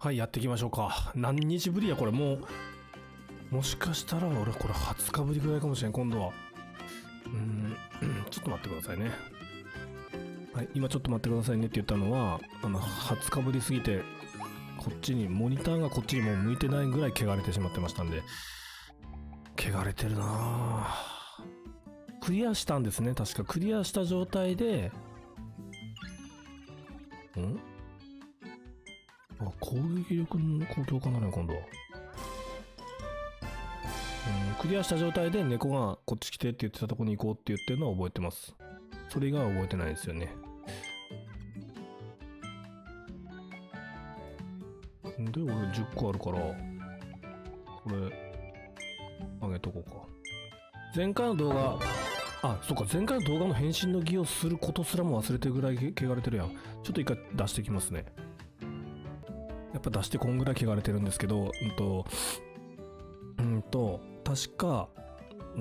はい、やっていきましょうか。何日ぶりやこれ。もしかしたら俺これ20日ぶりぐらいかもしれん。今度はちょっと待ってくださいね。はい、今ちょっと待ってくださいねって言ったのは20日ぶりすぎてこっちにモニターがこっちにもう向いてないぐらい汚れてしまってましたんで。汚れてるなぁ。クリアしたんですね。確かクリアした状態で攻撃力の高強化なのよ今度は。クリアした状態で猫がこっち来てって言ってたとこに行こうって言ってるのは覚えてます。それ以外は覚えてないですよね。で俺10個あるからこれあげとこうか。前回の動画そっか、前回の動画の返信の儀をすることすらも忘れてるぐらい汚れてるやん。ちょっと一回出してきますね。やっぱ出してこんぐらい汚れてるんですけど、確か、ウ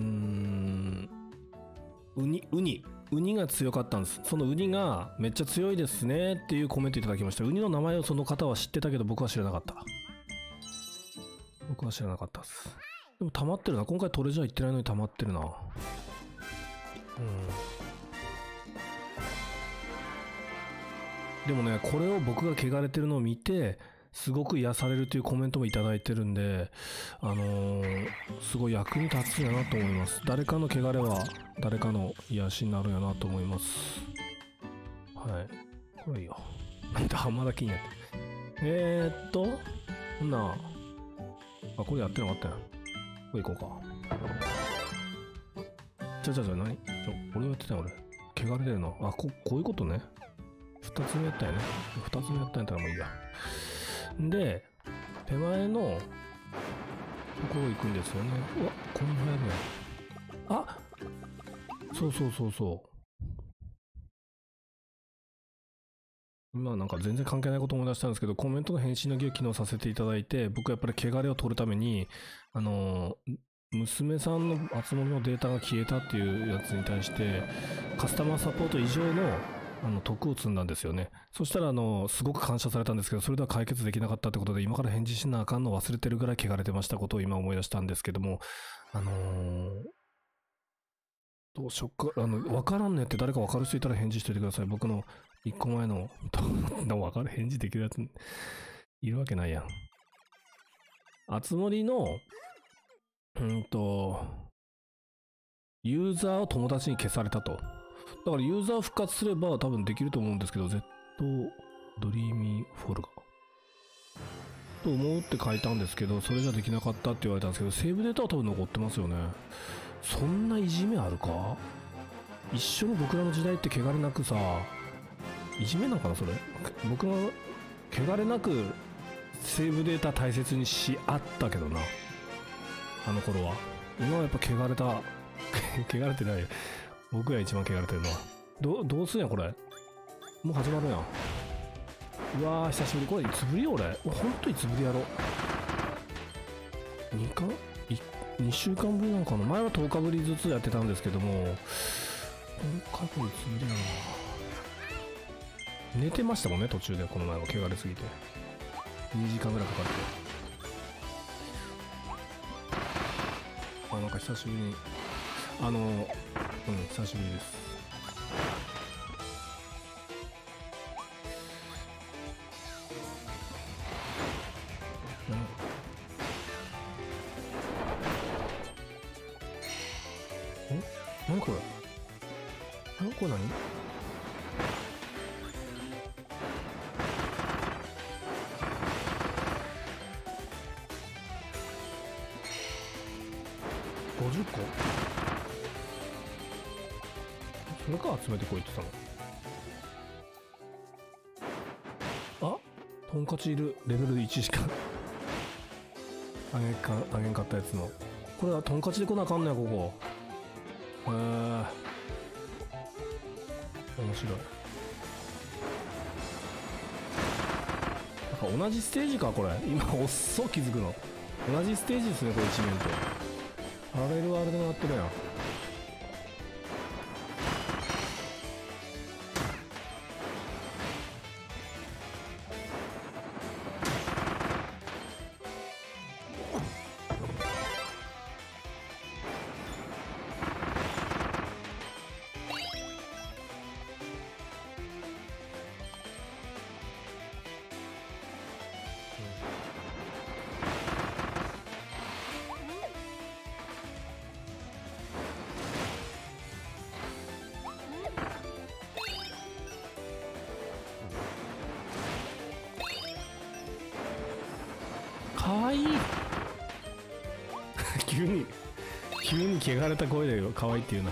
ニが強かったんです。そのウニがめっちゃ強いですねっていうコメントいただきました。ウニの名前をその方は知ってたけど僕は知らなかった。僕は知らなかったです。でも溜まってるな。今回トレジャー行ってないのに溜まってるな。でもね、これを僕が汚れてるのを見てすごく癒されるというコメントもいただいてるんで、すごい役に立つんやなと思います。誰かの汚れは誰かの癒しになるんやなと思います。はい、これいいよ。なんで浜田金やってほんなこれやってなかったやん。これ行こうか。何俺がやってたよ俺。汚れてるの。こういうことね。2つ目やったよね。2つ目やったんやったらもういいや。で、手前のところ行くんですよね。うわ、この部屋ね。そう。今なんか全然関係ないこと思い出したんですけど、コメントの返信の儀を機能させていただいて、僕やっぱり汚れを取るために、娘さんの集まりのデータが消えたっていうやつに対して、カスタマーサポート以上の徳を積んだんですよね。そしたらすごく感謝されたんですけど、それでは解決できなかったってことで、今から返事しなあかんの忘れてるぐらい汚れてましたことを今思い出したんですけども、どうしよっか、わからんねって誰かわかる人いたら返事しといてください。僕の1個前の、わかる返事できるやつ、いるわけないやん。あつ森の、ユーザーを友達に消されたと。だからユーザー復活すれば多分できると思うんですけど、Z ドリーミーフォルガと思うって書いたんですけど、それじゃできなかったって言われたんですけど、セーブデータは多分残ってますよね。そんないじめあるか？一緒の僕らの時代って汚れなくさ、いじめなのかなそれ。僕の汚れなくセーブデータ大切にしあったけどな、あの頃は。今はやっぱ汚れた汚れてないよ。僕が一番汚れてるのは。どうすんやこれ。もう始まるやん。うわー久しぶり。これいつぶりよ俺。ほんといつぶりやろ。2週間ぶりなのかな。前は10日ぶりずつやってたんですけども、今回これいつぶりなの。寝てましたもんね途中で。この前は汚れすぎて2時間ぐらいかかって。なんか久しぶりに久しぶりです。何これ。これ何。50個それか集めてこいって言ったの。とんかついる。レベル1しかあげんかったやつの。これはとんかつで来なあかんねやここ。面白い。なんか同じステージかこれ。今おっそ気づくの。同じステージですねこれ。一面とパラレルワールドがなってるやん。 わいい急に汚れた声で可愛いっていうな。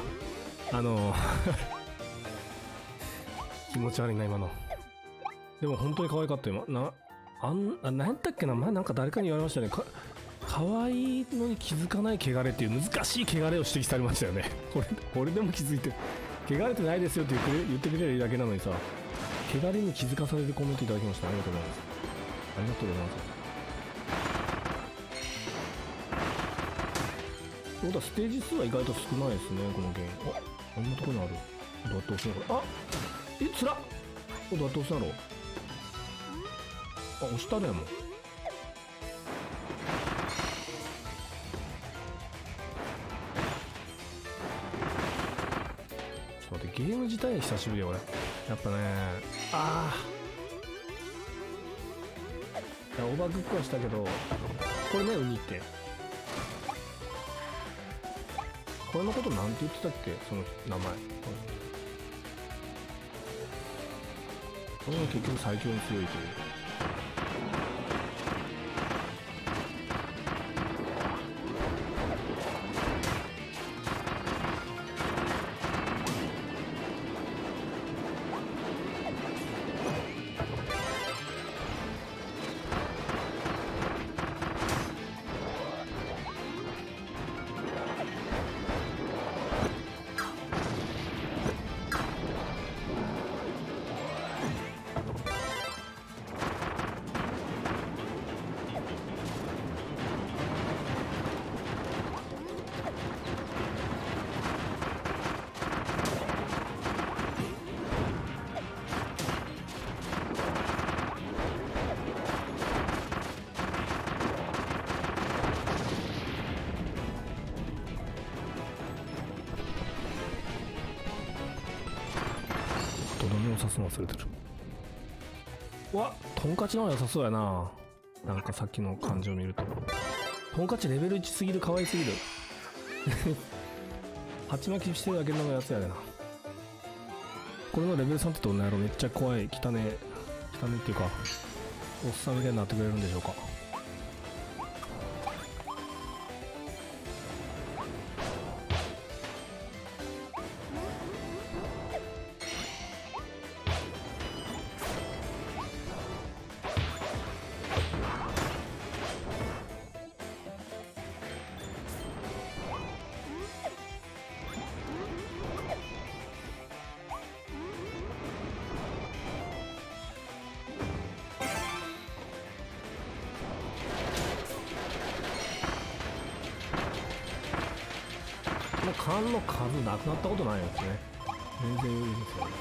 気持ち悪いな今の。でも本当に可愛かったよ。なんだっけな、前なんか誰かに言われましたね。可愛いのに気づかない汚れっていう難しい汚れを指摘されましたよね。これでも気づいて、汚れてないですよって言ってくれるだけなのにさ、汚れに気づかされるコメントいただきました。ありがとうございます。ありがとうございます。そうだ、ステージ数は意外と少ないですね、このゲーム。あ、こんなところにある。どうやって押すのこれ。あ、つらっ。どうやって押すんだろう。あ、押したね、もう。ちょっと待って、ゲーム自体久しぶりや、俺。やっぱね、オーバークックはしたけど、これね、ウニって。これのことなんて言ってたっけ、その名前。これが結局最強に強いという。とどめを刺すの忘れてる。うわ、トンカチの方が良さそうやな。なんかさっきの感じを見るとトンカチレベル1すぎる、可愛すぎる鉢巻きしてるだけのやつやでな。これのレベル3ってどんなやろ。めっちゃ怖い。汚ねっていうかおっさんみたいになってくれるんでしょうか。缶の数なくなったことないですね。全然余裕ですよね。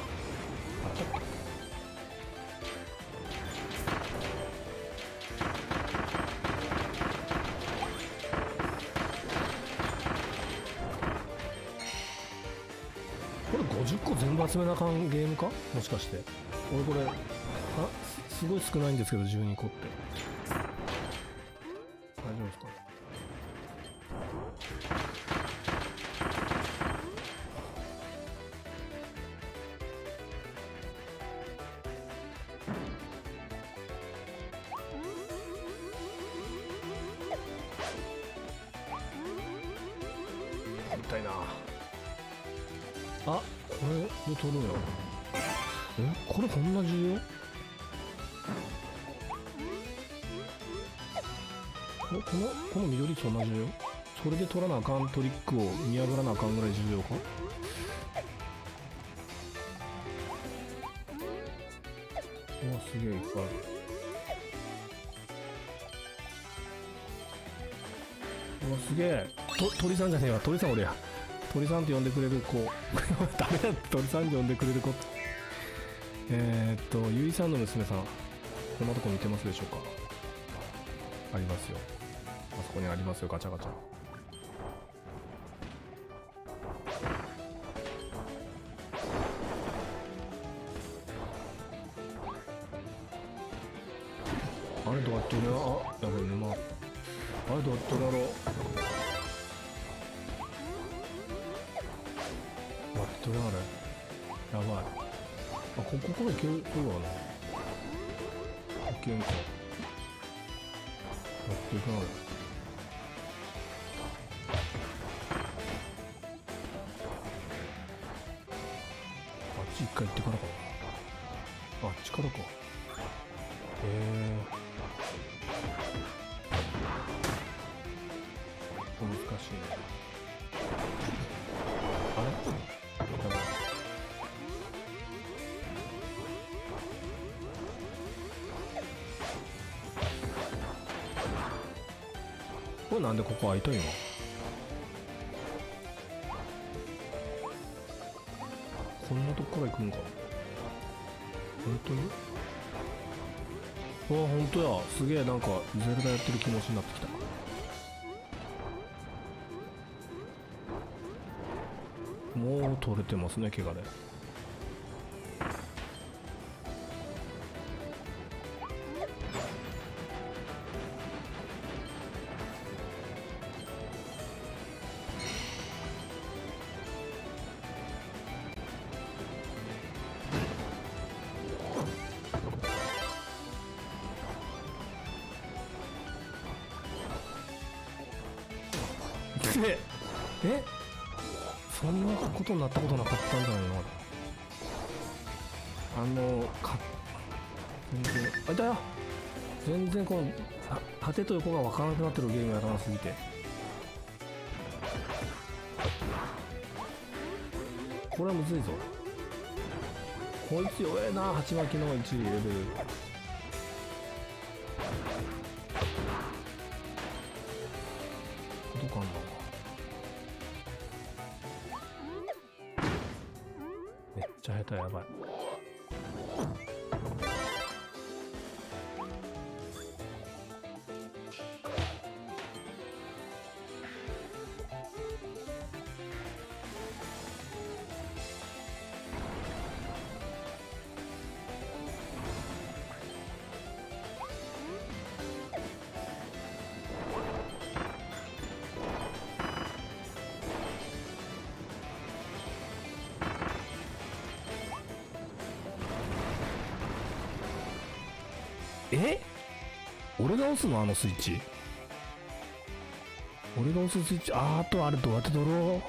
これ50個全部集めなあかんゲームかもしかして。俺これすごい少ないんですけど12個って大丈夫ですか。みたいな。あ、これで取るんや。これこんな重要？この緑そんな重要？それで取らなあかんトリックを見破らなあかんぐらい重要か？うわ、すげえいっぱいある。うわ、すげえ。鳥さんじゃねえわ。鳥さん俺や。鳥さんって呼んでくれる子。ダメだって鳥さんって呼んでくれる子。ゆいさんの娘さん。こんなとこ見てますでしょうか？ありますよ。あそこにありますよ、ガチャガチャ。あれどうやってるの？あ、やべえ、沼。あれどうやってるやろう。どれあれやばい。あ、ここいけるわな。いけんか。オッくなる。あっち一回行ってからかな。あっちからか。難しいね。あれやばい。これなんでここ開いたんよ。こんなとこから行くんか。本当に？うわ、本当や。すげえ、なんかゼルダやってる気持ちになってきた。もう取れてますね、怪我で。え、そんなことになったことなかったんじゃないの。全然あいたよ。全然この縦と横が分からなくなってるゲームやらなすぎて、これはむずいぞ。こいつ弱えな。鉢巻きの1レベル。どうかんな。めっちゃ下手。やばい。俺が押すの？あのスイッチ。俺が押すスイッチ。あとあれどうやって取ろ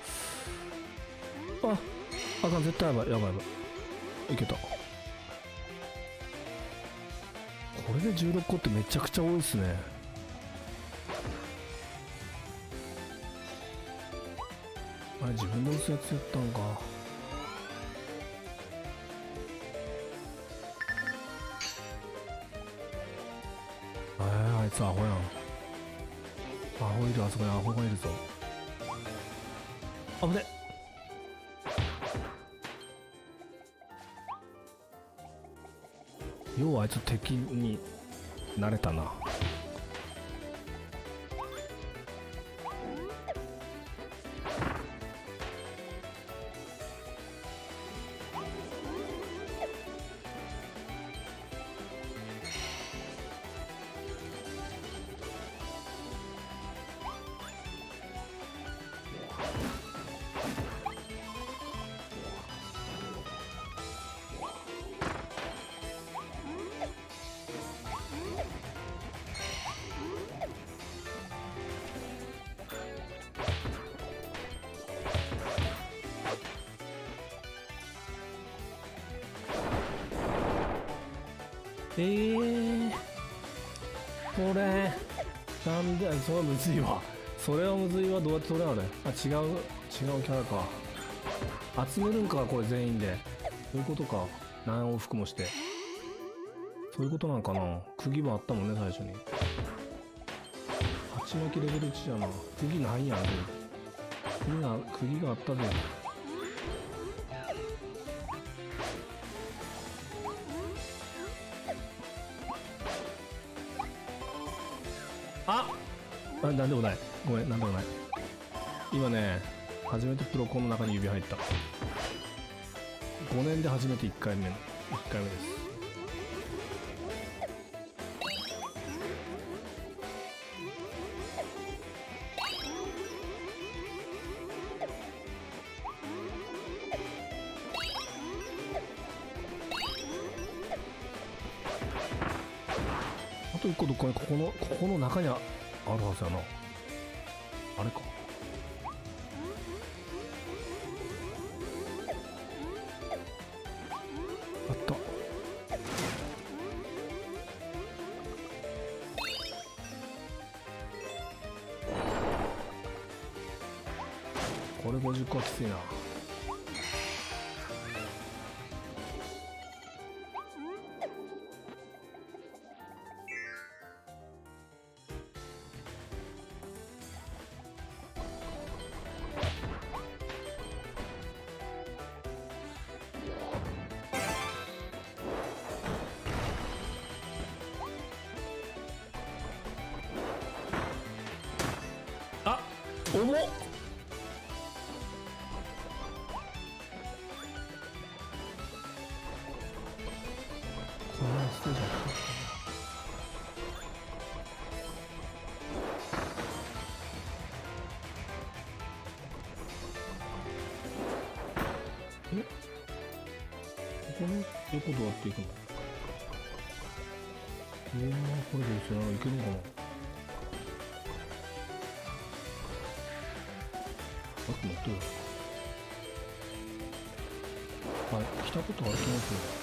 う。あかん。絶対やばい。やばい。いけた。これで16個ってめちゃくちゃ多いっすね。あれ自分で押すやつやったんか。あいつアホやん。アホいる。あそこにアホがいるぞ。あぶね。ようあいつ敵になれたな。これなんで。それはむずいわ。それはむずいわ。どうやって取れあれ。あ、違うキャラか。集めるんか、これ全員で。そういうことか。何往復もして。そういうことなんかな。釘もあったもんね、最初に。鉢巻きレベル1じゃな。釘ないやん。釘があったで。なんでもない。ごめん、なんでもない。今ね、初めてプロコンの中に指入った。5年で初めて1回目です。 と1個どっかにここの中にあるはずやな。あれか。あった。これ50個はきついな。あ、重っ。これは捨てじゃん。え、この横どうやっていくの？これでいけるのかな？あと乗ってる。はい、来たことある気がする。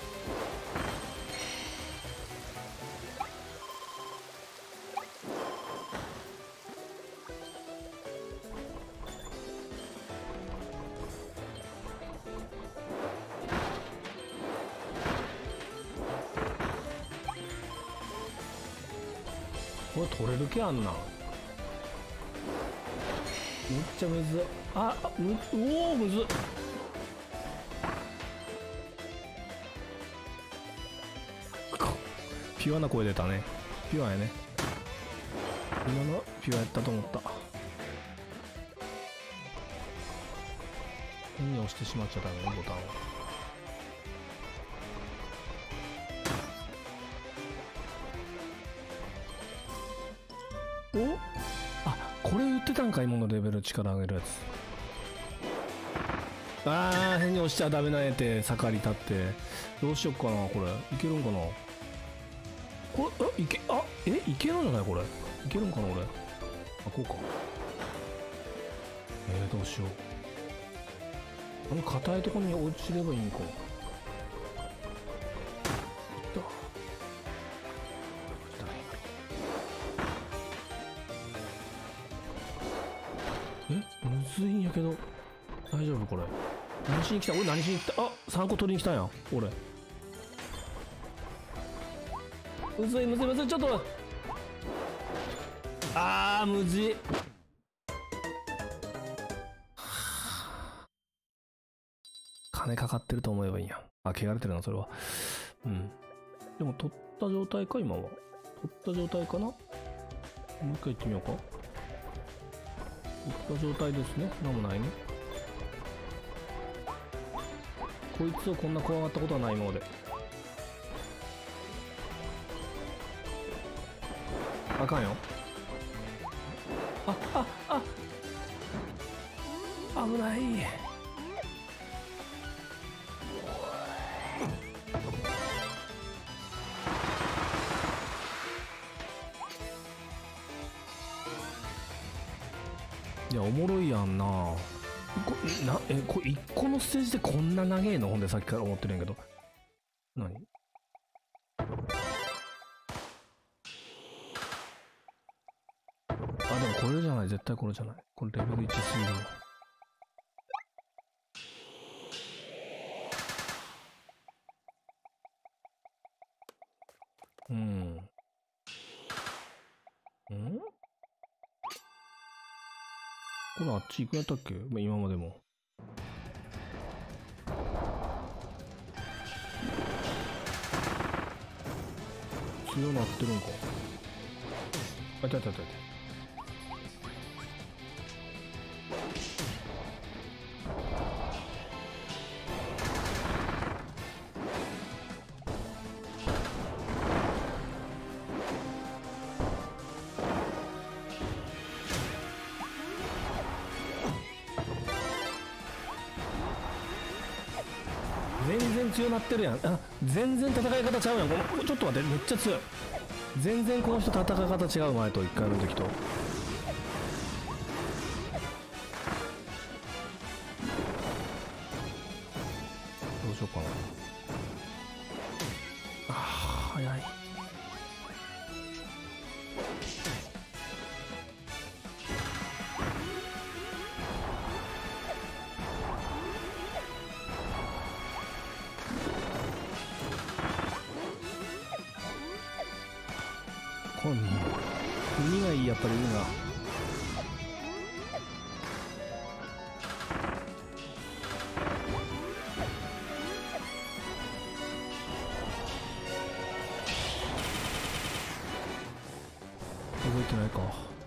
これ取れる気あんな。めっちゃむずっ。おお、むずっ。ピュアな声出たね。ピュアやね。今のピュアやったと思った。変に押してしまっちゃダメね、ボタンを。お、あ、これ売ってたんか。今のレベル力上げるやつ。あー、変に押しちゃダメなやて盛り立って。どうしよっかな、これいけるんかな。これいけるんじゃない。これいけるんかな。俺こうか。どうしよう。硬いところに落ちればいいんか。いった。むずいんやけど大丈夫これ。何しに来た。俺何しに来た。あ、3個取りに来たんや俺。むずいむずいむずい。ちょっとむずい。金かかってると思えばいいんや。汚れてるなそれは。でも取った状態か。今は取った状態かな。もう一回行ってみようか。取った状態ですね。なんもないね。こいつをこんな怖がったことはない。今まで。あかんよ。危ない。いや、おもろいやんな。これ1個のステージでこんな長えの。ほんでさっきから思ってるんやけど。何？でもこれじゃない。絶対これじゃない。これレベル1すぎるわ。これあっち行くやったっけ。今までも。強なってるんか。あ、いたいたいたいた。全然強なってるやん。全然戦い方ちゃうやん。ちょっと待って、めっちゃ強い。 全然この人戦い方違う、前と1回目の時と。どうしようかな。あー早い。こん耳がいい、やっぱりいいな。覚えてないか。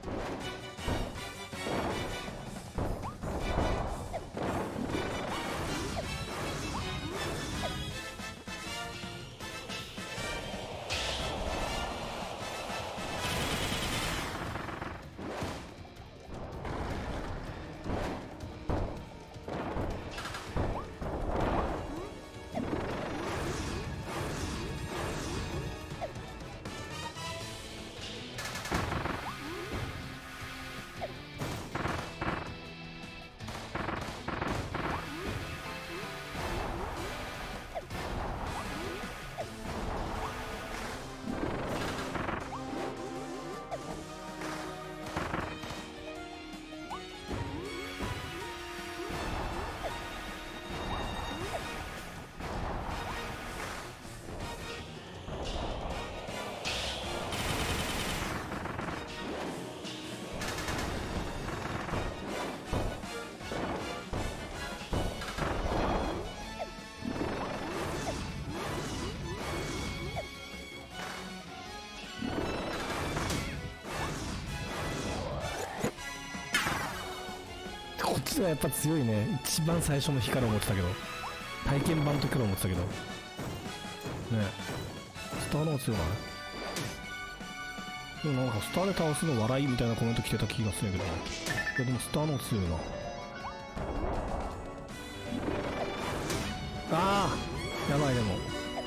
こっちがやっぱ強いね。一番最初の日から思ってたけど、体験版の時から思ってたけどね。スターの方が強いな。でもなんかスターで倒すの笑いみたいなコメント来てた気がするんやけど、いやでもスターの方が強いな。ああやばい。でも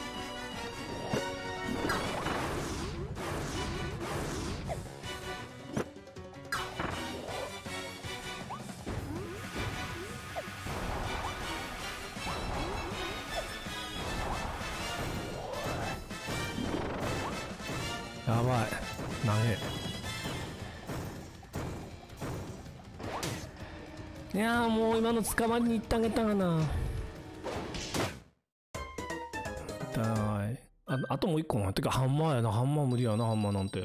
やばい、投げ。いやーもう今の捕まりに行ってあげたがな。痛い。あともう一個な。てかハンマーやな。ハンマー無理やな、ハンマーなんて。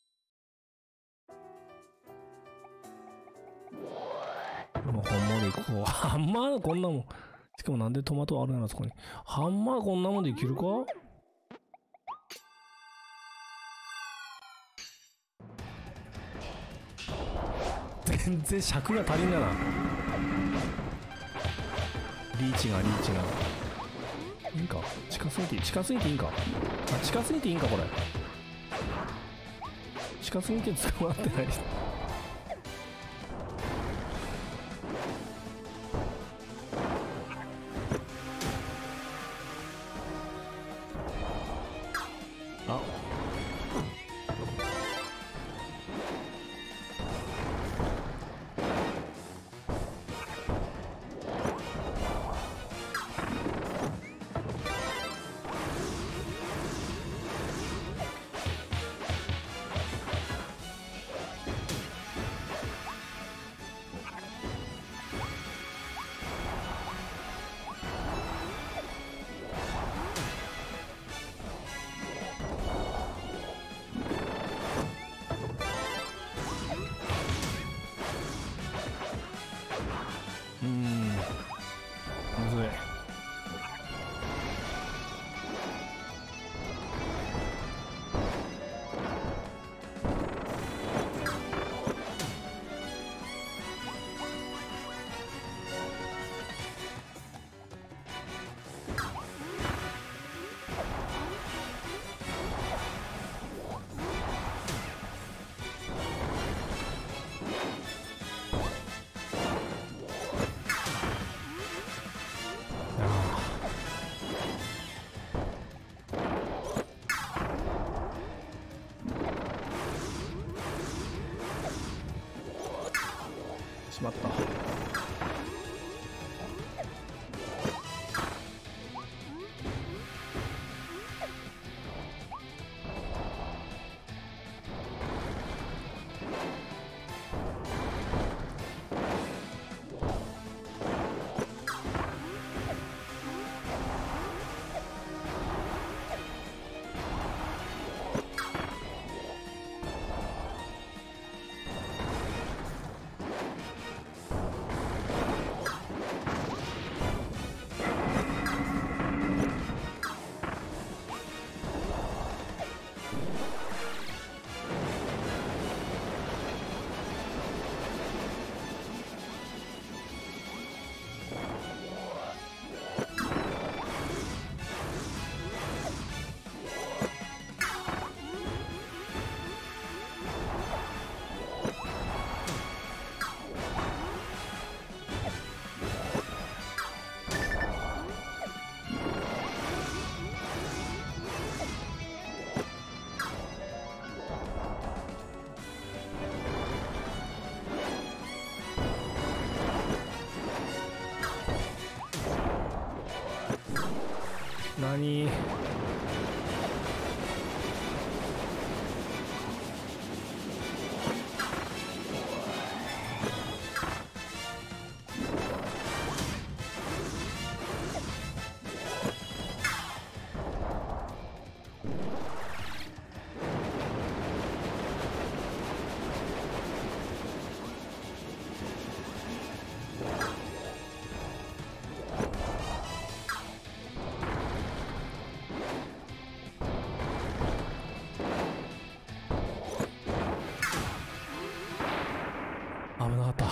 もうハンマーでいこう。ハンマーこんなもん。しかもなんでトマトあるんやろ、そこに。ハンマーこんなもんでいけるか？全然尺が足りんがな。リーチがいいんか。近すぎていいんか。あ、近すぎていいんか、これ。近すぎて捕まってない。あ、 しまった。何？危なかった。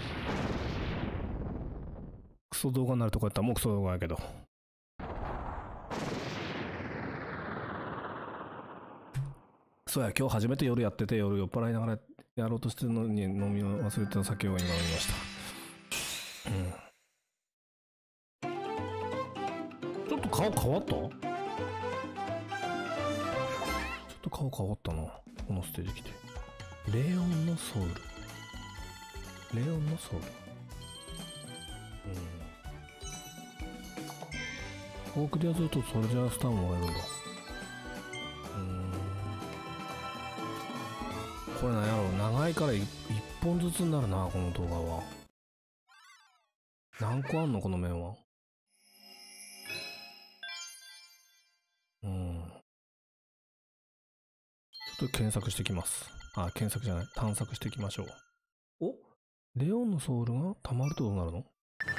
クソ動画になるとこやったらもうクソ動画やけど。そうや、今日初めて夜やってて、夜酔っ払いながらやろうとしてるのに飲み忘れてた酒を今飲みました。ちょっと顔変わった？ちょっと顔変わったな、このステージ来て。レオンのソウル。レオンのソウル。ここクリアするとソルジャースターもらえるんだ。これなんやろ、長いから1本ずつになるな、この動画は。何個あんのこの面は。ちょっと検索してきます。あ、検索じゃない。探索していきましょう。お？レオンのソウルが溜まるとどうなるの？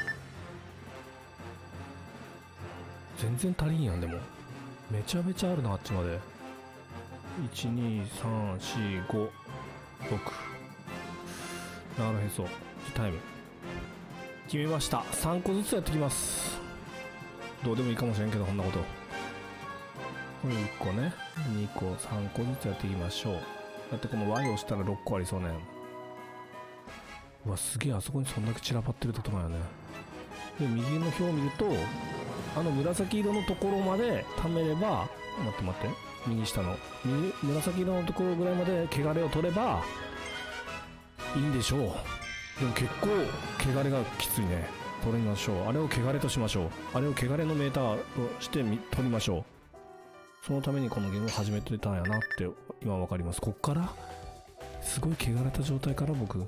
全然足りんやん、でも。めちゃめちゃあるな、あっちまで。1、2、3、4、5、6。なるへそ。タイム。決めました。3個ずつやってきます。どうでもいいかもしれんけど、こんなこと。これ1個ね。2個、3個ずつやっていきましょう。だってこの Y を押したら6個ありそうね。うわ、すげえ、あそこにそんだけ散らばってるところやね。で、右の表を見ると、あの紫色のところまで貯めれば、待って待って、右下の紫色のところぐらいまで汚れを取ればいいんでしょう。でも結構汚れがきついね。取りましょう。あれを汚れとしましょう。あれを汚れのメーターとして取りましょう。そのためにこのゲームを始めてたんやなって今わかります。こっからすごい汚れた状態から僕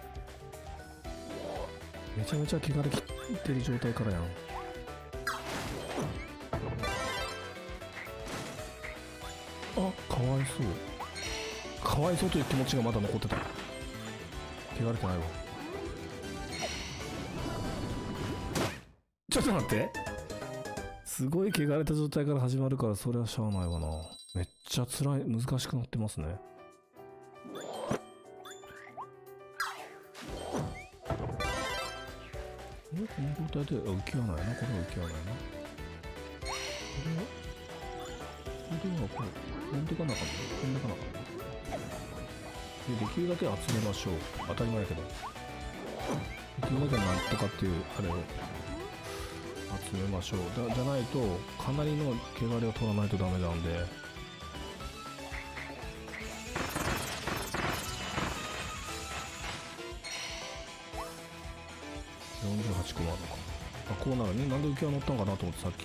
めちゃめちゃ汚れきってる状態からやん。あ、かわいそう。かわいそうという気持ちがまだ残ってた。汚れてないわ。ちょっと待って。すごい汚れた状態から始まるからそれはしゃあないわな。めっちゃ辛い、難しくなってますね。この状態で浮き輪ないな。これは浮き輪ないな。これはこれ飛んでかなかった。飛んでかなかった。できるだけ集めましょう。当たり前やけど。できるだけなんとかっていうあれを集めましょう。じゃないとかなりの汚れを取らないとダメなんで。 くもあるのか。あ、こうなるね。なんで浮き輪乗ったんかなと思ってさっき。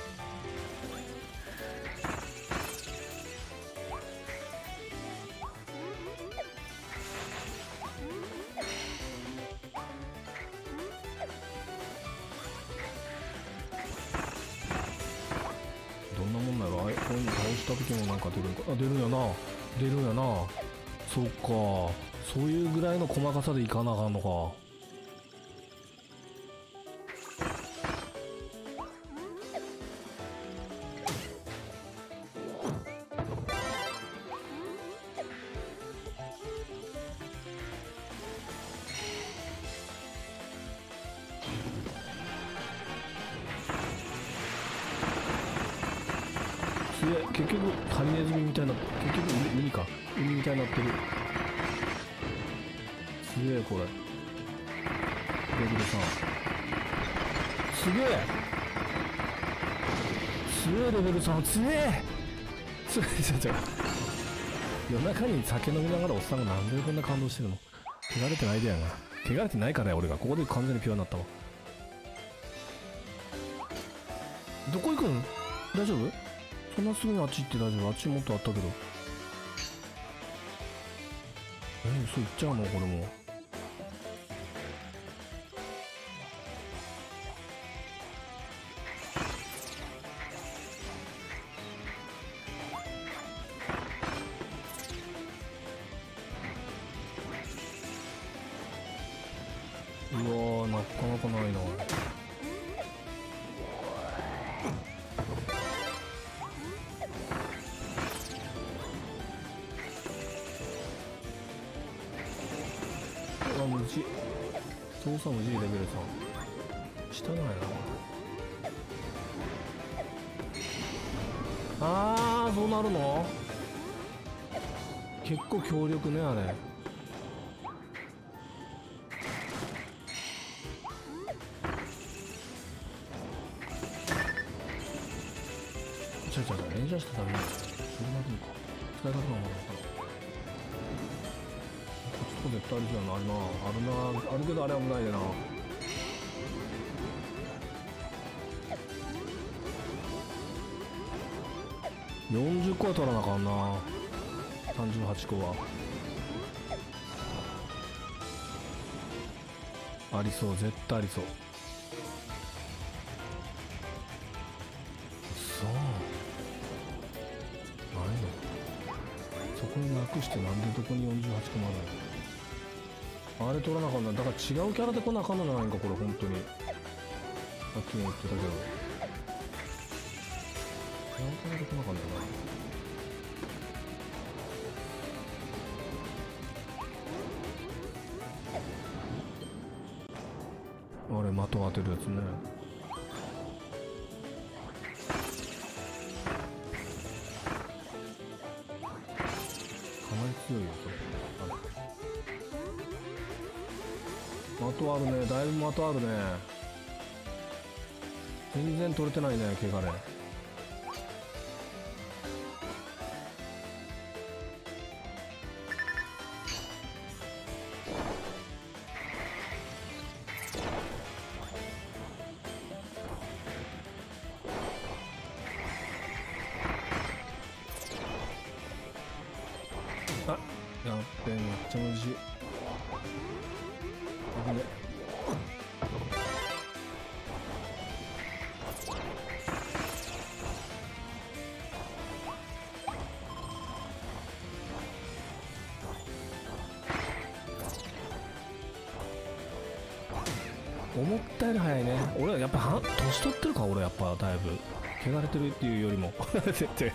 どんなもんなの。あれ、こういうの倒した時もなんか出るんか。あ、出るんやな。出るんやな。そっか。そういうぐらいの細かさでいかなあかんのか。結局ハリネズミみたいな、結局海か、海みたいになってる。すげえこれ。レベル3。すげえ強え。レベル3強え。強え。ちょ夜中に酒飲みながらおっさんがなんでこんな感動してるの。汚れてないでやな。汚れてないからや俺が。ここで完全にピュアになったわ。どこ行くん？大丈夫？そんなすぐにあっち行って大丈夫？あっちもっとあったけど。嘘言っちゃうのこれも。うわー、なかなかないな。無事操作無事レベル3下ないな。あー、そうなるの。結構強力ねあれ。連射したらダメだ。それなるのか。使い方がまだ分からん。こっちと絶対あるじゃん。あるな。あるな。あるけどあれ危ないでな。40個は取らなあかんな。38個はありそう。絶対ありそう。そうないの。そこになくしてなんでどこに48個もあるの。あれ取らなあかんな。だから違うキャラで来なあかんのじゃないんかこれ。本当にさっきも言ってたけど違うキャラで来なあかんだよな。あれ的当てるやつね。かなり強いよそれ。的あるね。だいぶ的あるね。全然取れてないね。汚れ。あ、やっべえ、めっちゃ無事。危ね。思ったより早いね。俺はやっぱ年取ってるか。俺やっぱだいぶ汚れてるっていうよりも絶対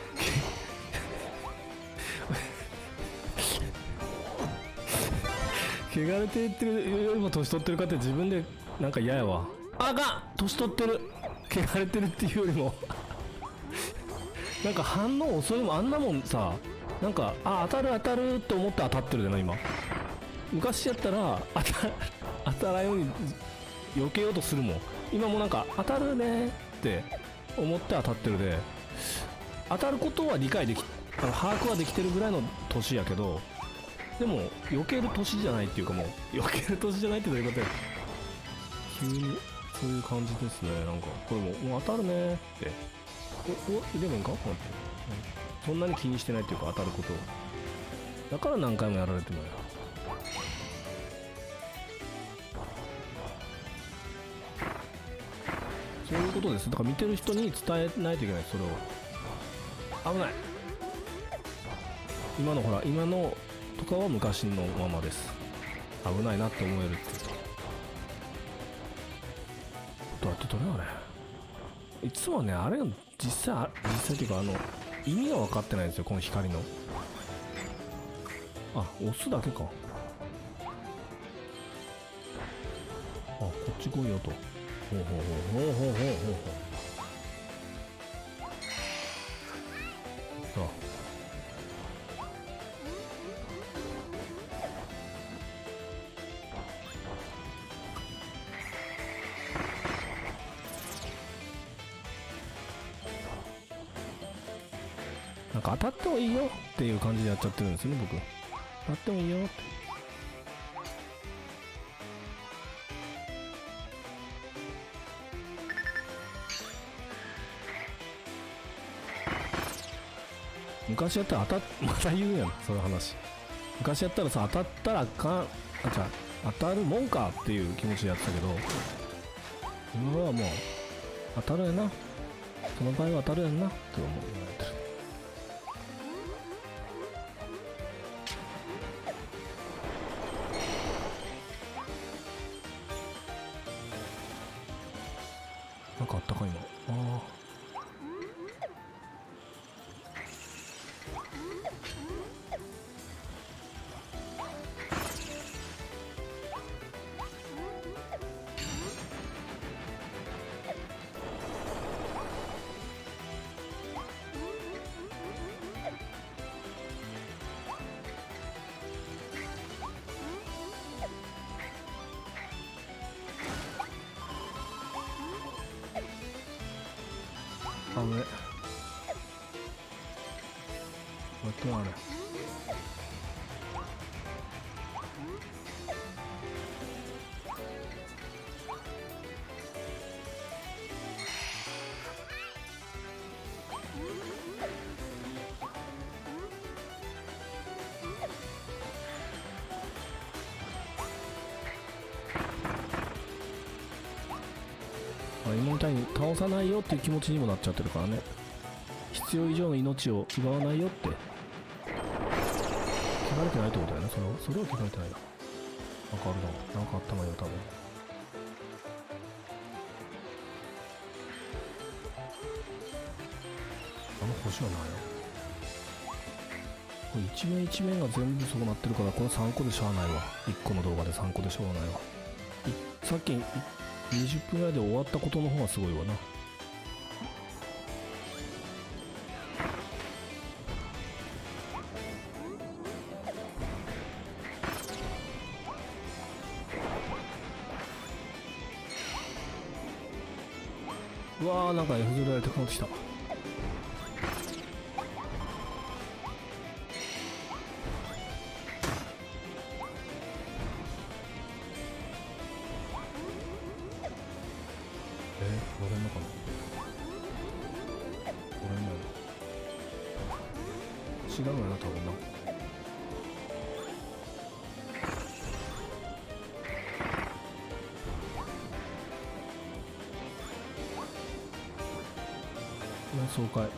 汚れてってるよりも年取ってるかって自分でなんか嫌やわ。あかん、年取ってる。汚れてるっていうよりもなんか反応遅いもん。あんなもんさ、なんか当たる当たるって思って当たってるでな今。昔やったら当たらんように避けようとするもん。今もなんか当たるねって思って当たってるで、当たることは理解でき把握はできてるぐらいの年やけど、でも避ける年じゃないっていうか、もう避ける年じゃないってどういうことや。 急にそういう感じですね。なんかこれもう当たるねーって。イレブンかこうやって、そんなに気にしてないっていうか、当たることを。だから何回もやられてもや。そういうことです。だから見てる人に伝えないといけない、それを。危ない。今のほら、今のとかは昔のままです。危ないなって思えるっていう。どうやって取れあれ。いつもね、あれが実際っていうか、意味が分かってないんですよ、この光の。あ、押すだけか。あ、こっち来いよと。ほうほうほうほうほうほうほうほう。さあ。なんか当たってもいいよっていう感じでやっちゃってるんですよね、僕。当たってもいいよって。昔やったらまた言うやん、その話。昔やったらさ、当たったらあかん、当たるもんかっていう気持ちでやってたけど、今はもう、当たるやな。その場合は当たるやんなって思う。なんかあったかいな。ああ。あぶね。待ってあれ。今みたいに倒さないよっていう気持ちにもなっちゃってるからね。必要以上の命を奪わないよって聞かれてないってことだよね。それは聞かれてないな。なんかあるな。なんかあったのよ多分。あの星はないよ。これ一面一面が全部そうなってるから、これ3個でしゃあないわ。1個の動画で3個でしょうがないわ。さっき20分ぐらいで終わったことの方がすごいわな。うわー、なんか F0 やりたくなってきた。乗れんのかな。乗れんのやな。違うよな多分な。爽快。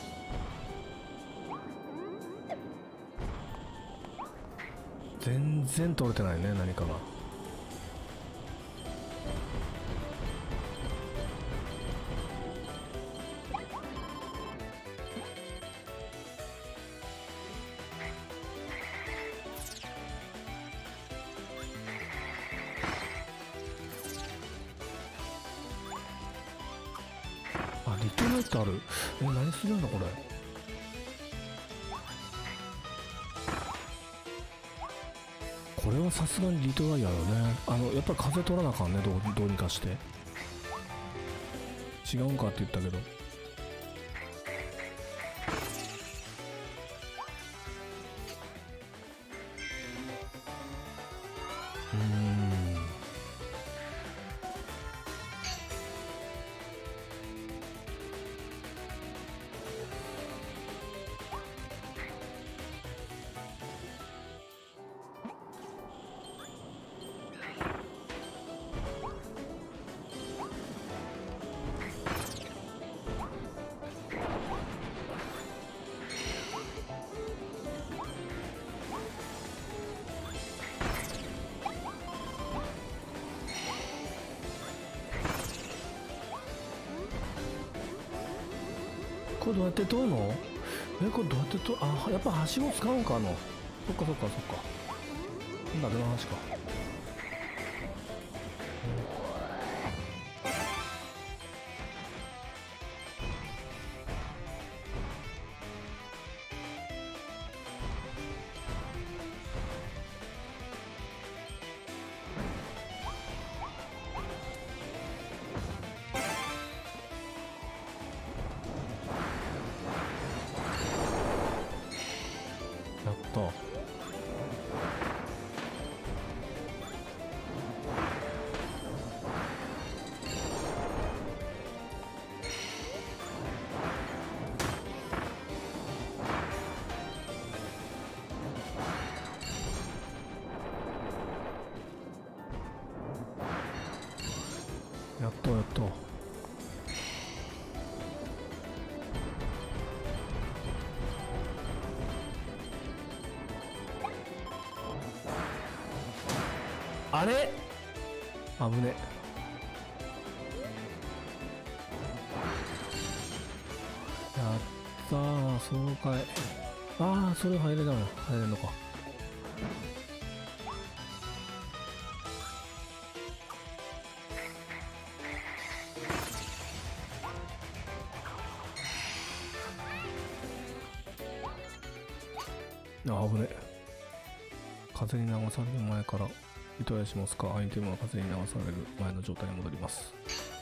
全然取れてないね、何かが。あ、リトライってある。何するんだこれ。これはさすがにリトライやろね。やっぱり風取らなあかんね。どうにかして。違うんかって言ったけど。 これどうやって取るの？これどうやって取る？あ、やっぱはしご使うんかそっかそっかそっか。だけの話か。やった。やっとやっと。あれ危ね。やったー、爽快。ああ、それ入れたの？入れるのか。あ、危ね。風に流される前から糸やしますか。アイテムは風に流される前の状態に戻ります。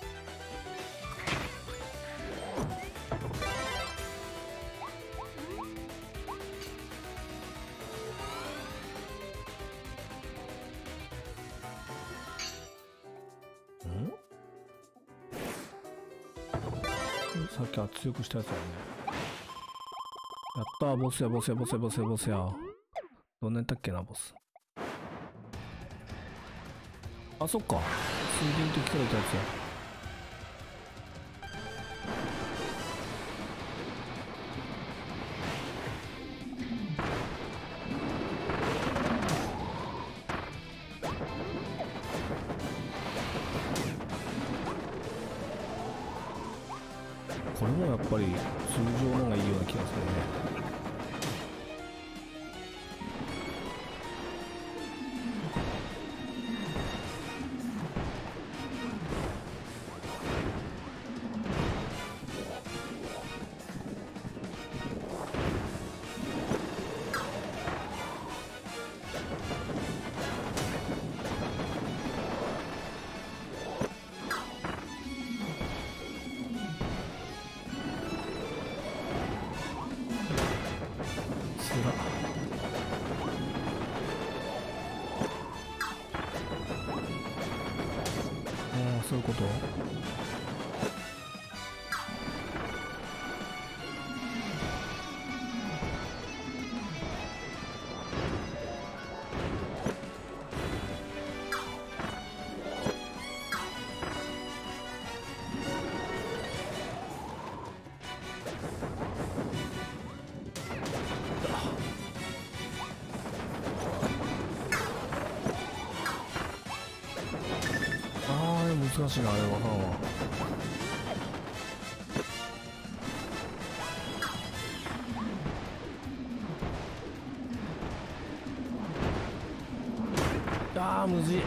さっき圧力したやつやね。やったー、ボスやボスやボスやボスやボスや。どんなやったっけな、ボス。あ、そっか。水銀と聞かれたやつや。これもやっぱり通常のがいいような気がするね。そういうこと。難しいな、あれわかんわ。あー、むずい。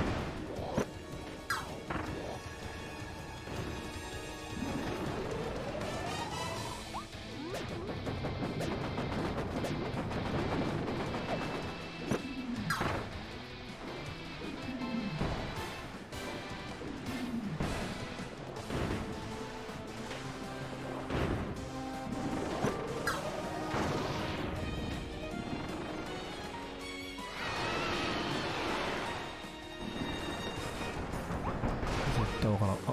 絶対わからん。あ、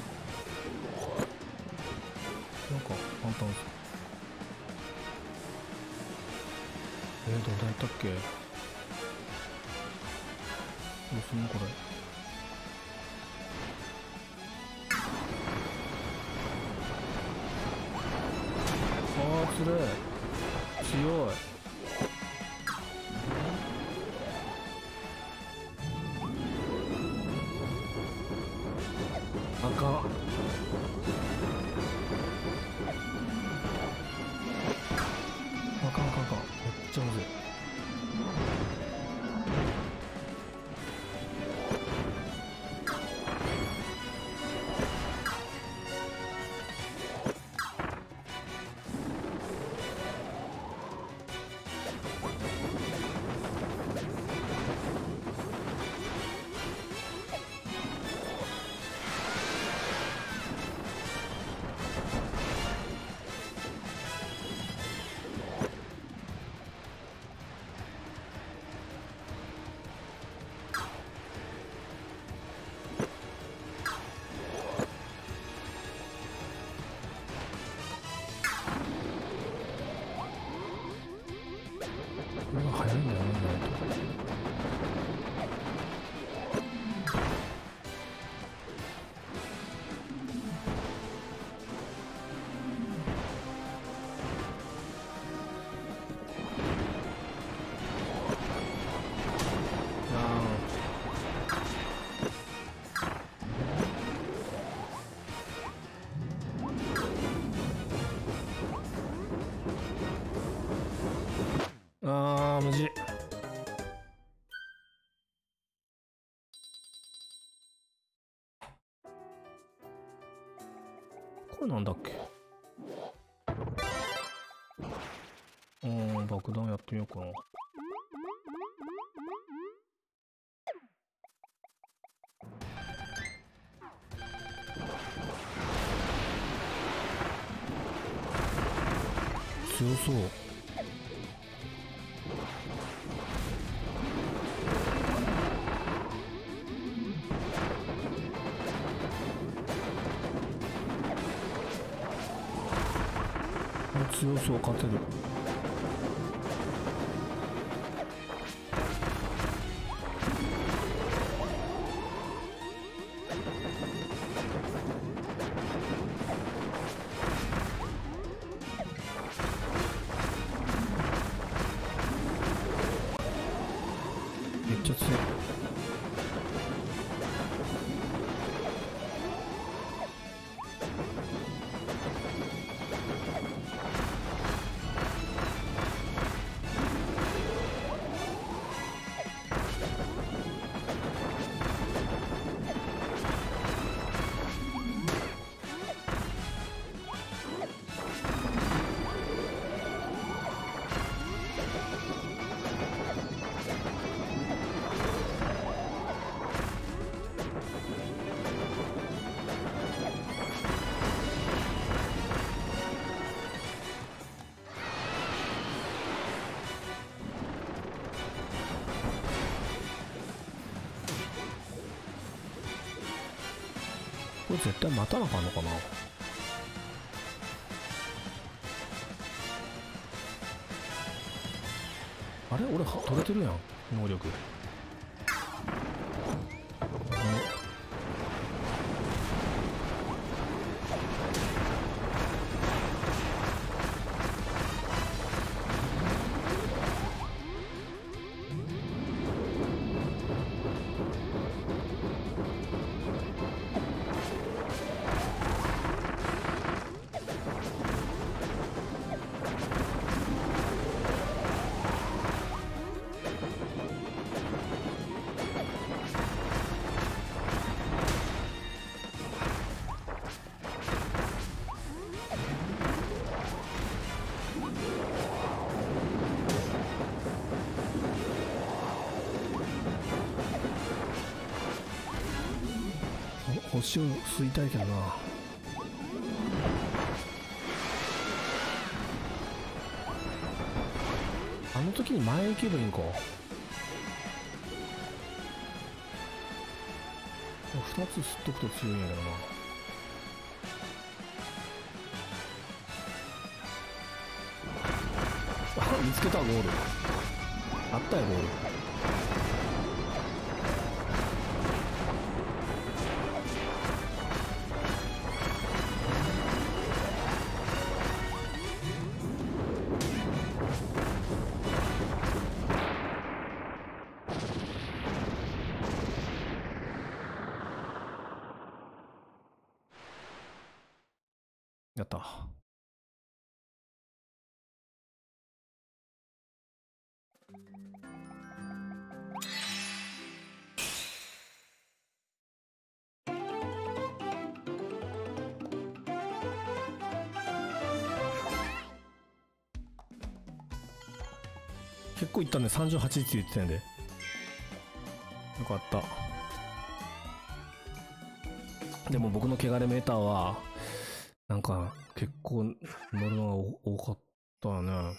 なんか簡単です。どうやったっけ。どうすんのこれ。あー、つれえ。強い。あかん。 ないと。無事。これなんだっけ。爆弾やってみようかな。強そう。強そう、勝てる。めっちゃ強い。これ絶対待たなあかんのかな。あれ、俺取れてるやん、能力。星を吸いたいけどな。あの時に前行けばいいんか。2つ吸っとくと強いんやけどな。あ、見つけた。ゴールあったよ、ゴール。やった。結構いったんで38って言ってたんでよかった。でも僕の汚れメーターはなんか結構乗るのが多かったよね。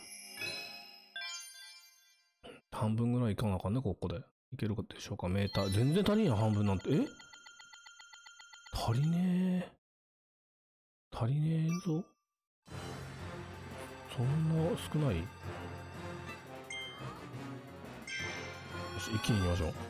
半分ぐらいいかなあかんね。ここでいけるでしょうか。メーター全然足りんやん。半分なんて。足りねえ。足りねえぞ。そんな少ない。 し、一気に行きましょう。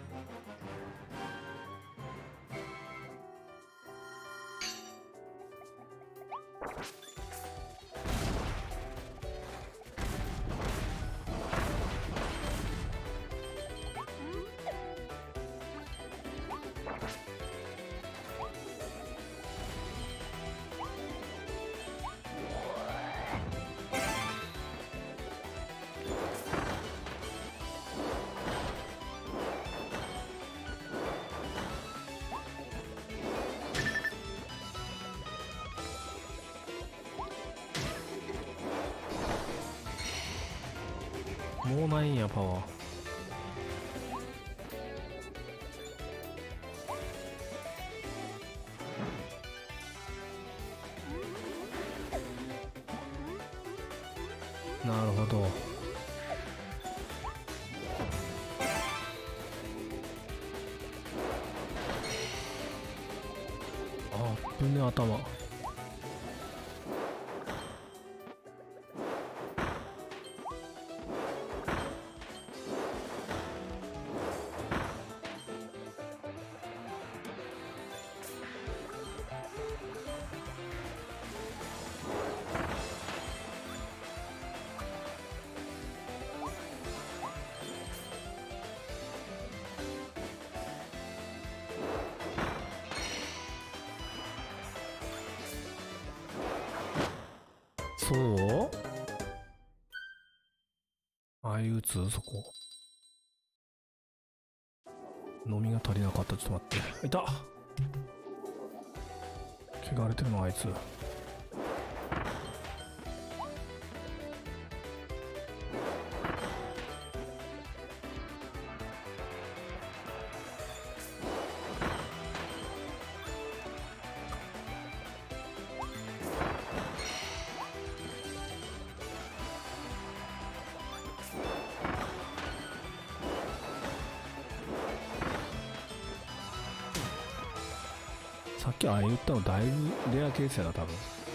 もうないんや、パワー。なるほど。あ、ぶね、頭。そうああいう打つそこ。飲みが足りなかった。ちょっと待って。いた汚れてるのあいつ。さっきああ言ったのだいぶレアケースやな、多分。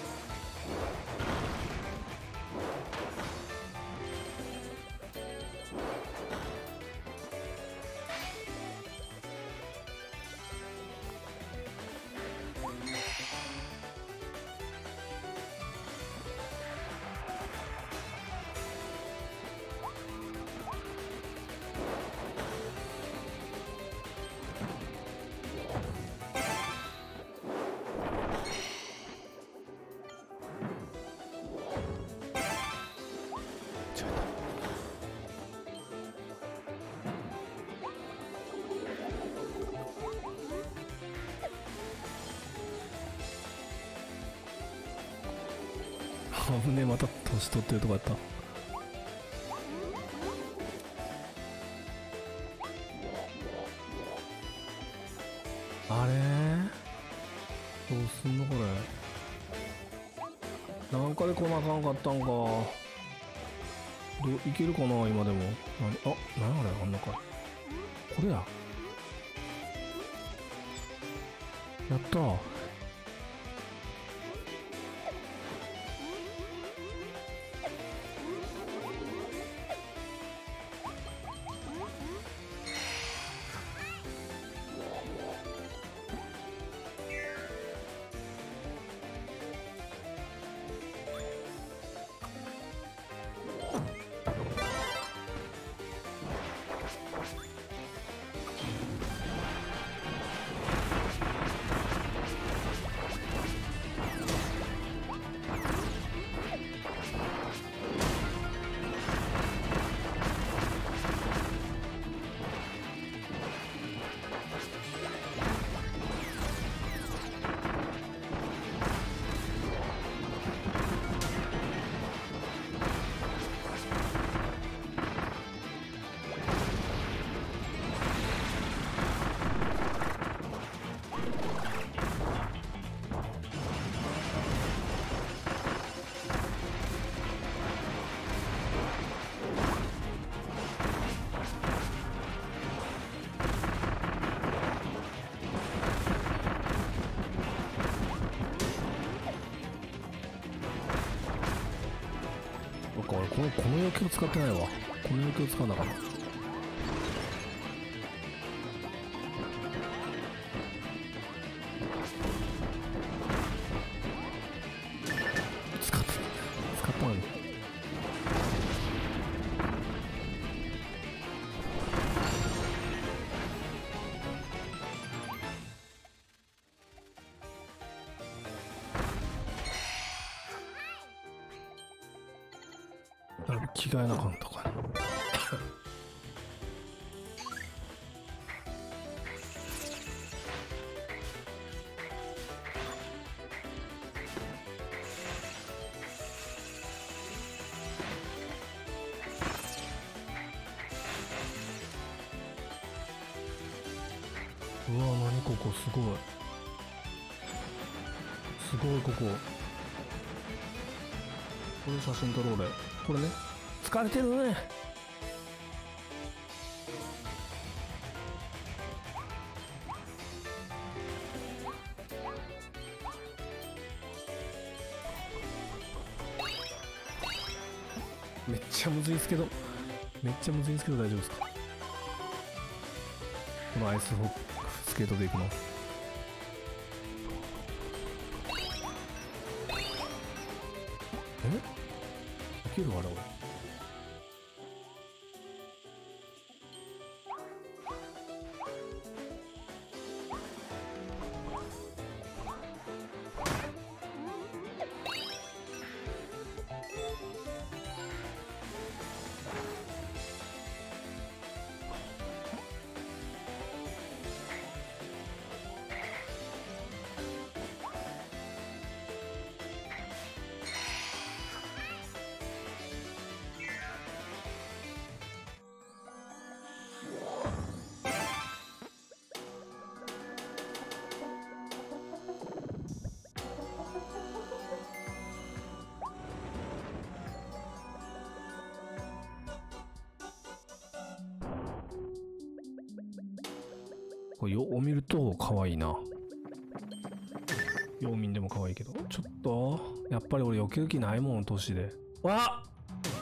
危ねえ、また年取ってるとこやった。あれどうすんのこれ。なんかで来なあかんかったんか。いけるかな今でも。あ、なんあれあんなか。これや。やったー。俺この容器を使ってないわ。この容器を使うんだから。 着替えなあかんとかな。うわ、何ここ、すごい。すごい、ここ。これ写真撮ろう、俺。これね。疲れてるね。めっちゃむずいんすけど。めっちゃむずいんすけど大丈夫ですか？このアイスホックスケートで行くの。え？いけるあれ俺。これよう見ると可愛いな。よう見んでも可愛いけど、ちょっとやっぱり俺避ける気ないもん、年で。わっ、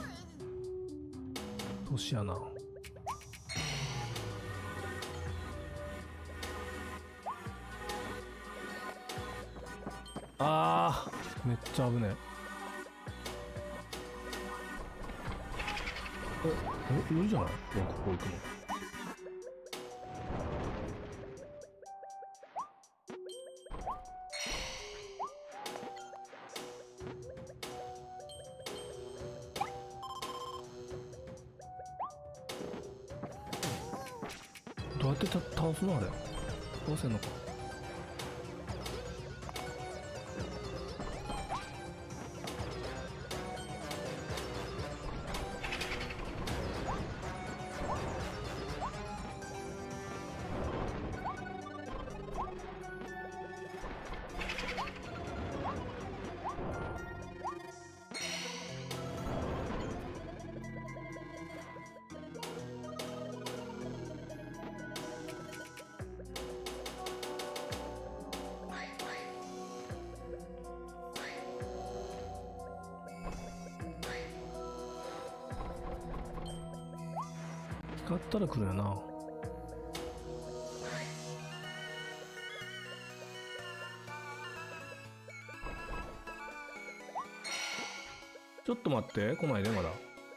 年やな。あー、めっちゃ危ねえ。いいじゃない、ここ行くの。どうやって倒すのあれ。倒せんのか。光ったら来るよな。ちょっと待って、来ないでまだ。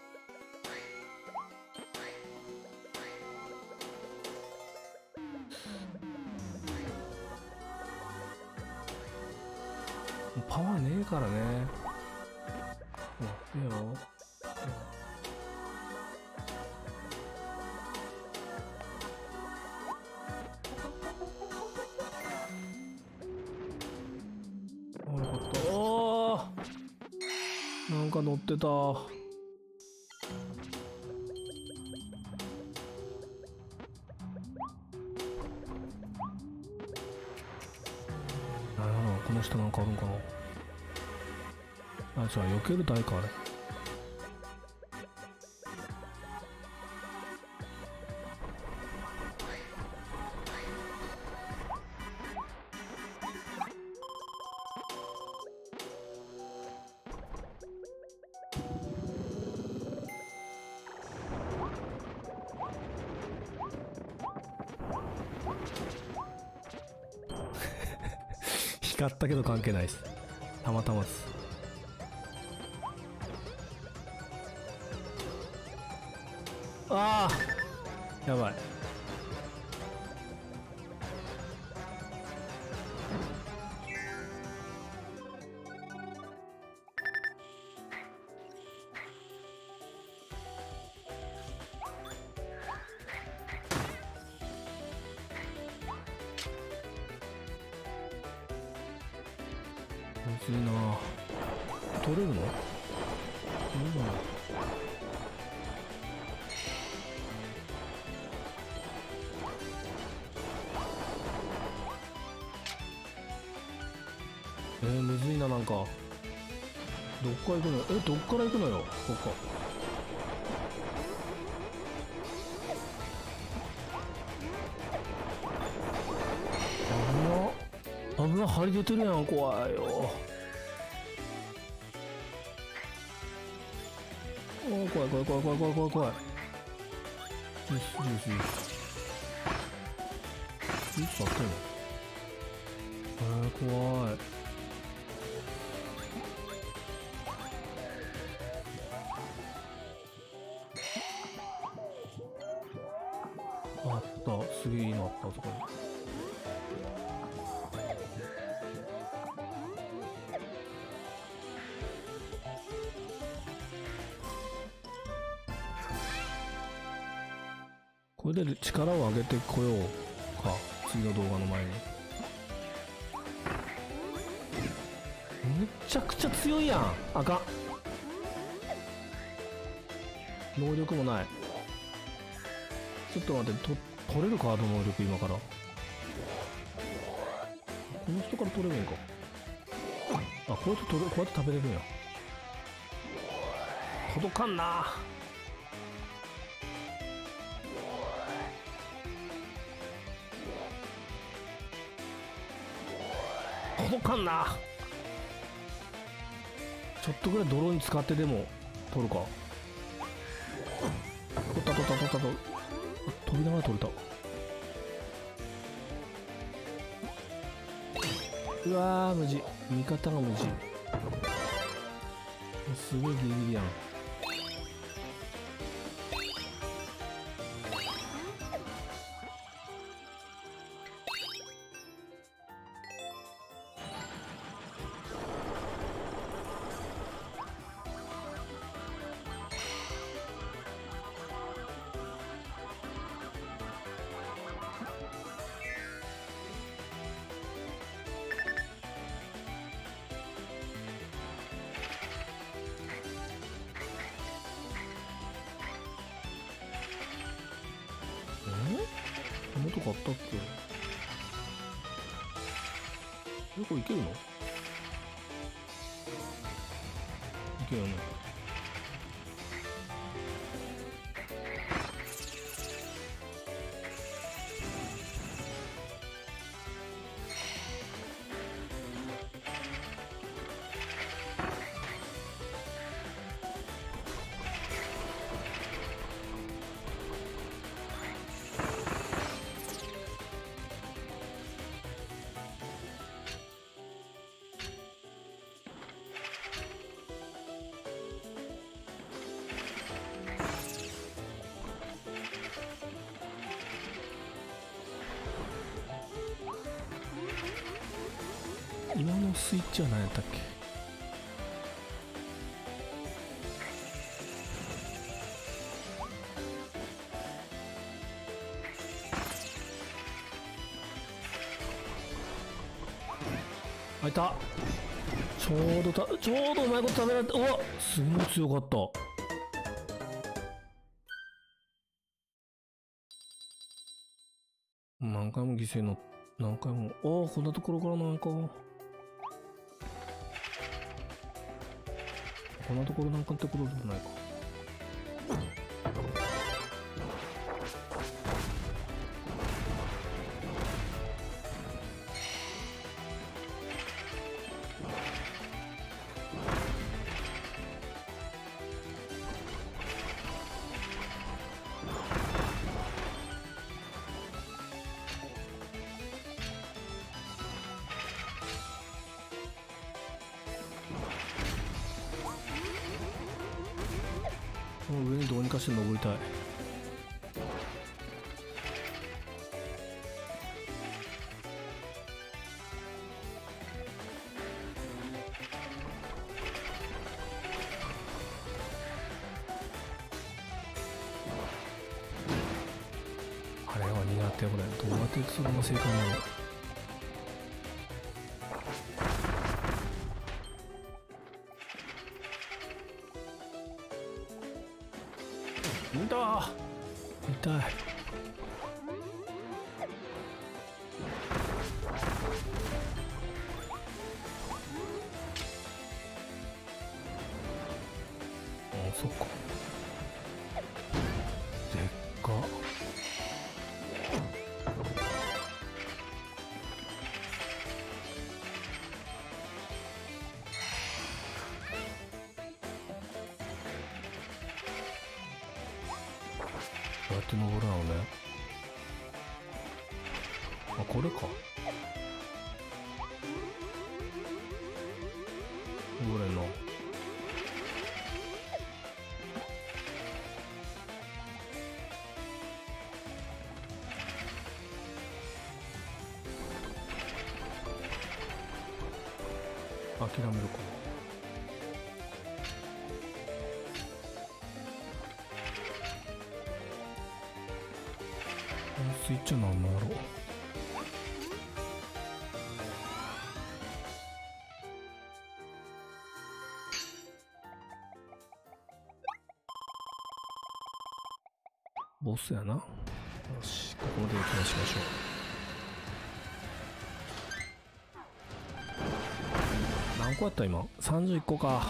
パワーねえからね。待ってよ。なんか乗ってた。なるほど、この下なんかあるんかな。あ、じゃあ避ける台かあれ。光ったけど関係ないです。たまたまです。ああ、やばい。 ずいな。取れるの？取れるの？むずいな。なんかどっから行くのよ。どっから行くのよ。ここ危な。危な。針出てるやん。怖いよ。怖い怖い怖い怖い怖い怖い怖い怖い。よしよしよし。いつやってんの？怖い。あった。すげえいいのあった。そこに。これで力を上げてこようか。次の動画の前に。めちゃくちゃ強いやん。あかん。能力もない。ちょっと待って。取れるカード能力今から。この人から取れるんか。あ、こうやって取れ、こうやって食べれるんや。届かんな。届かんな。ちょっとぐらい泥に使ってでも取るか。取った取った取った取った。飛びながら取れた。うわー無事。味方が無事。すごいギリギリやん。このとこあったっけ？これいけるの？いけるよね。今のスイッチは何やったっけ？あ、いた。ちょうどうまいこと食べられた。うわ、すごい強かった。何回も犠牲の、何回も。ああ、こんなところからなんか。こんなところなんかってことでもないか。この上にどうにかして登りたい。あれは苦手。これどうやってそれが正解なの？ そっか。でっか。どうやって登るのね。あ、これか。登れんの。諦めるか。スイッチは何のやろう。ボスやな。よし、ここまで行きましょう。何個やった今。31個か。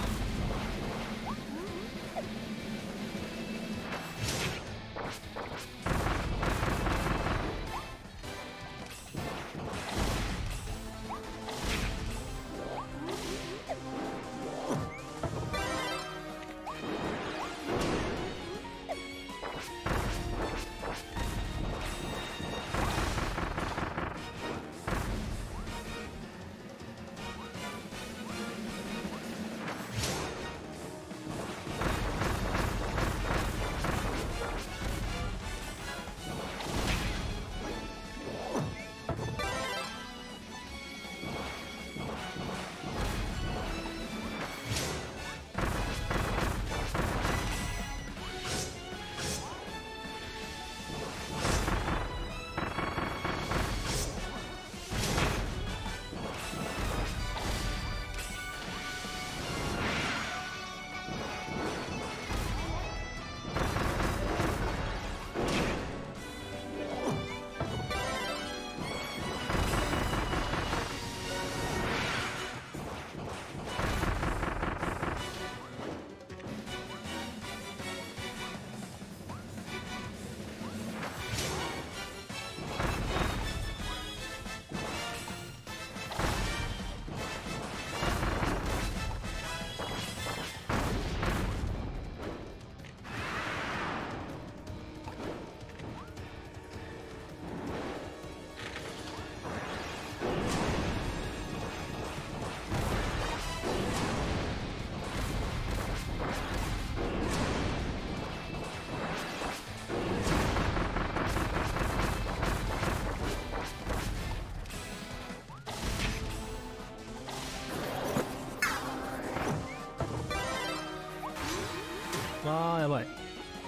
あーやばい。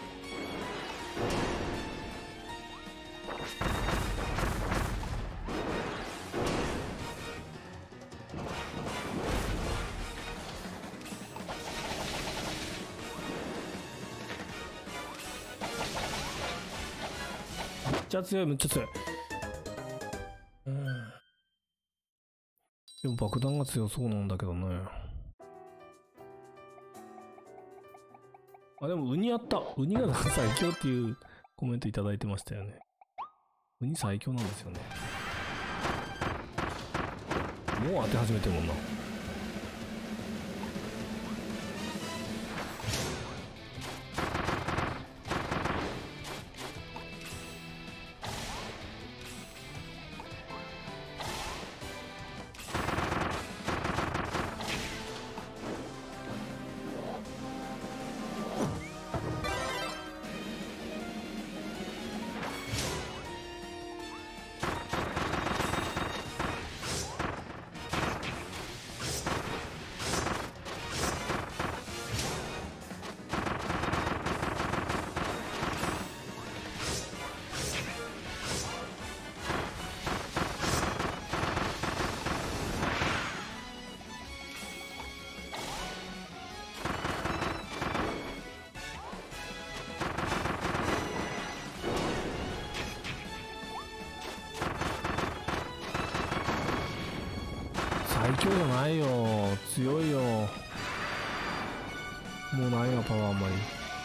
めっちゃ強い、めっちゃ強い。でも爆弾が強そうなんだけどね。あ、でもウニやった。ウニが最強っていうコメントいただいてましたよね。ウニ最強なんですよね。もう当て始めてるもんな。最強じゃないよ。強いよ。 もうないな、パワーあんまり。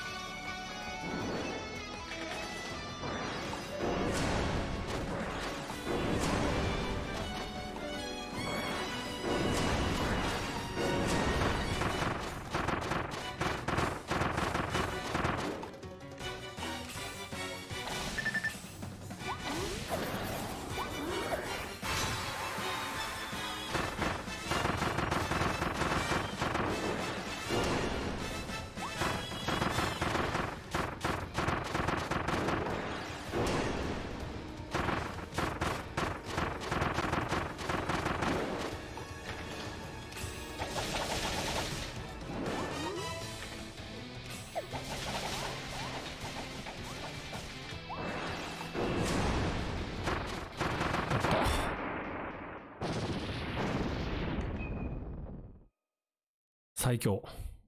最強。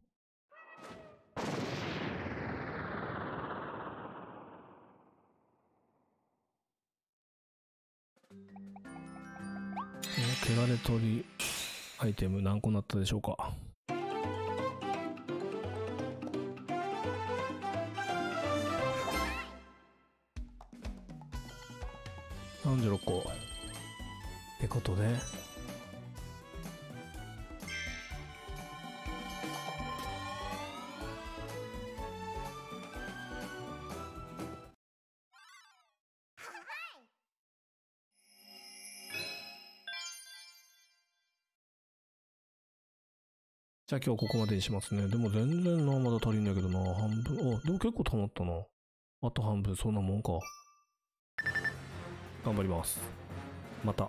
汚れ取りアイテム何個になったでしょうか。36個ってことで、じゃあ今日ここまでにしますね。でも全然な、まだ足りんだけどな。半分。あ、でも結構溜まったな。あと半分、そんなもんか。頑張ります。また。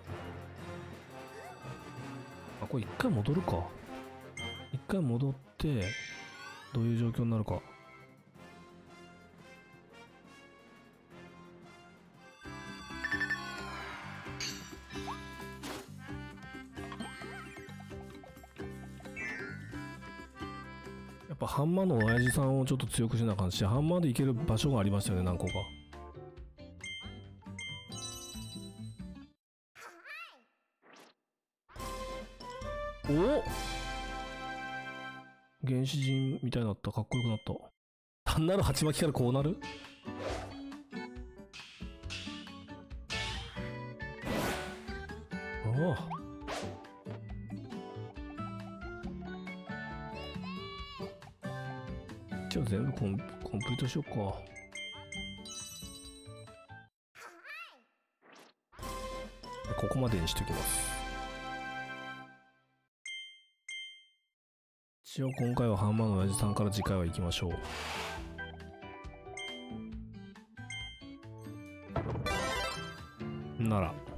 あ、これ一回戻るか。一回戻って、どういう状況になるか。やっぱハンマーの親父さんをちょっと強くしなあかんし、ハンマーで行ける場所がありましたよね、何個か。お、原始人みたいになった。かっこよくなった。単なる鉢巻きからこうなる。おお、一応全部コンプリートしようか。ここまでにしときます。一応今回はハンマーの親父さんから次回は行きましょう。なら